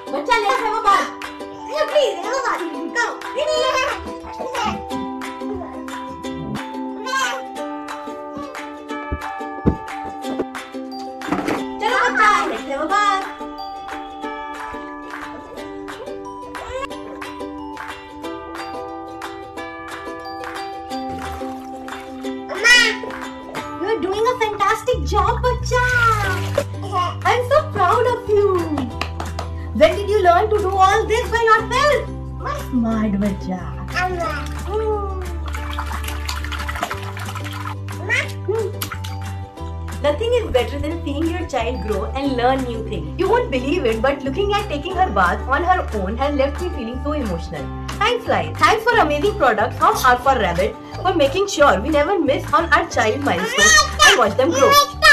Bacha, let's have a bath. Please, have a bath. Come. Chalo bacha, let's have a bath. You are doing a fantastic job, bacha. I'm so proud of you. When did you learn to do all this by yourself? Smart bacha. Nothing is better than seeing your child grow and learn new things. You won't believe it, but looking at taking her bath on her own has left me feeling so emotional. Thanks, Life. Thanks for amazing products from R for Rabbit for making sure we never miss on our child milestones and watch them grow.